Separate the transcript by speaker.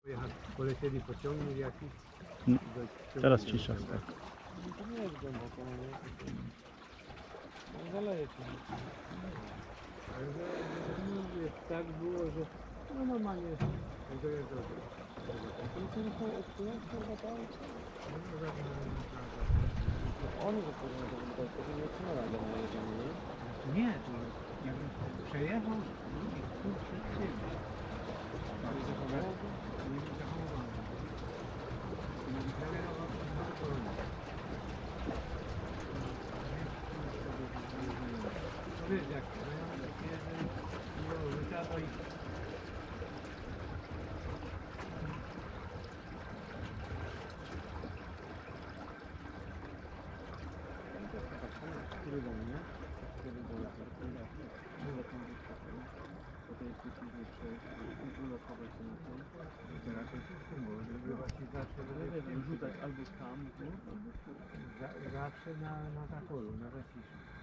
Speaker 1: Polecieli pociągnik jakiś.
Speaker 2: Teraz cisza.
Speaker 3: To nie jest głęboko, no nie? No zaleje się.
Speaker 1: Ale mówię, tak było, że no normalnie to jest dobre.
Speaker 3: To co nie chcą odpłynąć, kurwa, tam? Oni to powinni to wybrać, to nie otrzymała do mnie jedziemy, nie?
Speaker 1: Nie, to jakbym przejechał i kurczę ciebie.
Speaker 3: Ale zachowało to?
Speaker 1: Nie zachowano. Nie zareagował na to. Wiesz jak to, no, wysiadło i
Speaker 3: Rybą, nie? Rybą, było tam wyskoczył. Po tej chwili przejść, ulokować się na tym.
Speaker 1: teraz to wszystko było, żeby właśnie zawsze
Speaker 3: Rzucać albo tam, albo
Speaker 1: zawsze na zakolu, na zaciszu.